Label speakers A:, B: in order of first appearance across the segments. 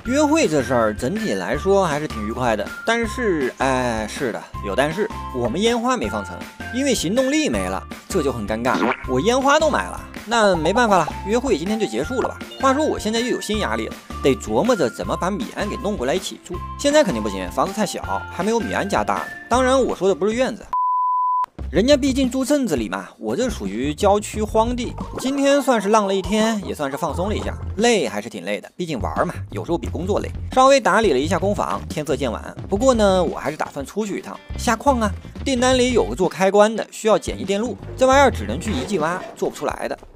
A: 约会这事儿整体来说还是挺愉快的，但是，是的，有但是，我们烟花没放成，因为行动力没了，这就很尴尬。我烟花都买了，那没办法了，约会今天就结束了吧。话说我现在又有新压力了，得琢磨着怎么把米安给弄过来一起住。现在肯定不行，房子太小，还没有米安家大呢。当然，我说的不是院子。人家毕竟住镇子里嘛，我这属于郊区荒地。今天算是浪了一天，也算是放松了一下，累还是挺累的，毕竟玩嘛，有时候比工作累。稍微打理了一下工坊，天色渐晚。不过呢，我还是打算出去一趟，下矿啊。订单里有个做开关的，需要简易电路，这玩意儿只能去遗迹挖，做不出来的。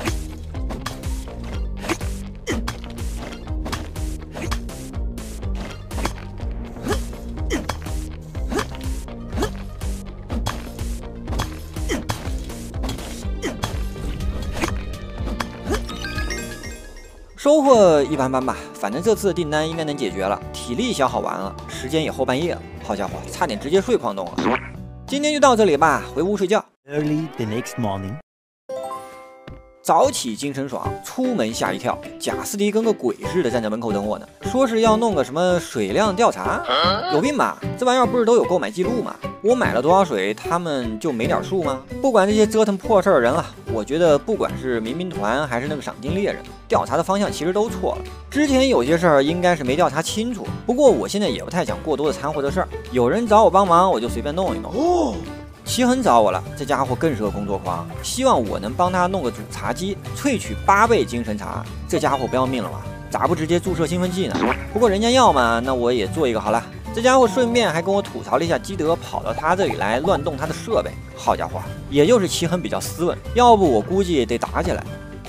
A: 收获一般般吧，反正这次的订单应该能解决了，体力消耗完了，时间也后半夜了。好家伙，差点直接睡矿洞了。今天就到这里吧，回屋睡觉。
B: Early the next morning，
A: 早起精神爽，出门吓一跳，贾斯迪跟个鬼似的站在门口等我呢，说是要弄个什么水量调查，有病吧？这玩意儿不是都有购买记录吗？我买了多少水，他们就没点数吗？不管这些折腾破事儿的人了，我觉得不管是民兵团还是那个赏金猎人，调查的方向其实都错了。之前有些事儿应该是没调查清楚，不过我现在也不太想过多的掺和这事儿，有人找我帮忙，我就随便弄一弄。齐恒找我了，这家伙更是个工作狂，希望我能帮他弄个主茶机，萃取8倍精神茶。这家伙不要命了吗？咋不直接注射兴奋剂呢？不过人家要嘛，那我也做一个好了。这家伙顺便还跟我吐槽了一下基德跑到他这里来乱动他的设备。好家伙，也就是齐恒比较斯文，要不我估计得打起来。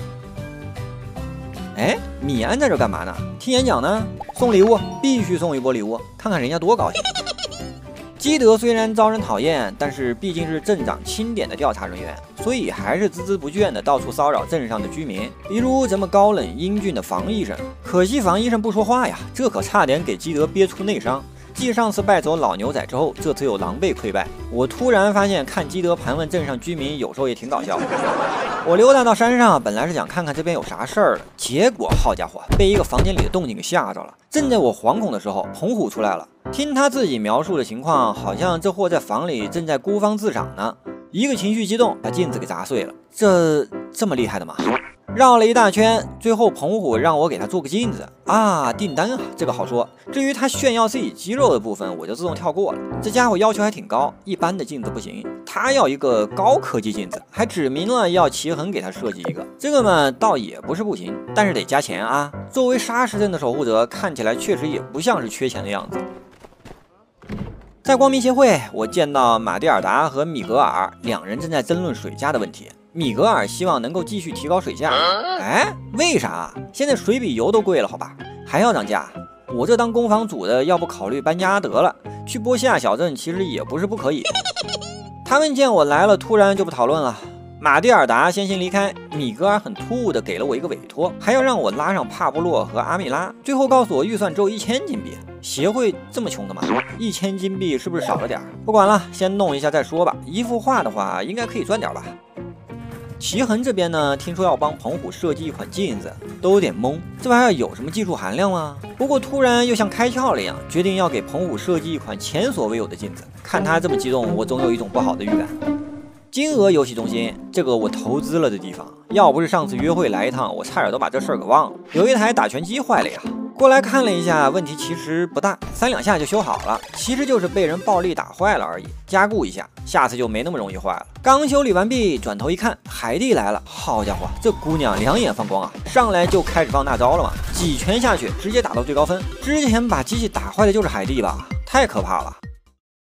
A: 哎，米安在这干嘛呢？听演讲呢？送礼物，必须送一波礼物，看看人家多高兴。基德虽然招人讨厌，但是毕竟是镇长钦点的调查人员，所以还是孜孜不倦的到处骚扰镇上的居民，比如咱们高冷英俊的房医生。可惜房医生不说话呀，这可差点给基德憋出内伤。继上次败走老牛仔之后，这次又狼狈溃败。我突然发现看基德盘问镇上居民有时候也挺搞笑的。我溜达到山上，本来是想看看这边有啥事儿的，结果好家伙，被一个房间里的动静给吓着了。正在我惶恐的时候，彭虎出来了。听他自己描述的情况，好像这货在房里正在孤芳自赏呢。一个情绪激动，把镜子给砸碎了。这么厉害的吗？绕了一大圈，最后彭虎让我给他做个镜子啊，订单啊，这个好说。至于他炫耀自己肌肉的部分，我就自动跳过了。这家伙要求还挺高，一般的镜子不行，他要一个高科技镜子，还指明了要齐恒给他设计一个。这个嘛，倒也不是不行，但是得加钱啊。作为沙石镇的守护者，看起来确实也不像是缺钱的样子。在光明协会，我见到马蒂尔达和米格尔两人正在争论水价的问题。米格尔希望能够继续提高水价，哎，为啥？现在水比油都贵了，好吧，还要涨价？我这当工坊主的，要不考虑搬家得了，去波西亚小镇其实也不是不可以。他们见我来了，突然就不讨论了。马蒂尔达先行离开，米格尔很突兀的给了我一个委托，还要让我拉上帕布洛和阿米拉，最后告诉我预算只有1000金币。协会这么穷的吗？1000金币是不是少了点？不管了，先弄一下再说吧。一幅画的话，应该可以赚点吧。齐恒这边呢，听说要帮彭虎设计一款镜子，都有点懵，这玩意儿有什么技术含量吗？不过突然又像开窍了一样，决定要给彭虎设计一款前所未有的镜子。看他这么激动，我总有一种不好的预感。金鹅游戏中心，这个我投资了的地方，要不是上次约会来一趟，我差点都把这事儿给忘了。有一台打拳机坏了呀，过来看了一下，问题其实不大，3两下就修好了，其实就是被人暴力打坏了而已，加固一下，下次就没那么容易坏了。刚修理完毕，转头一看，海蒂来了，好家伙，这姑娘两眼放光啊，上来就开始放大招了嘛，几拳下去直接打到最高分。之前把机器打坏的就是海蒂吧，太可怕了。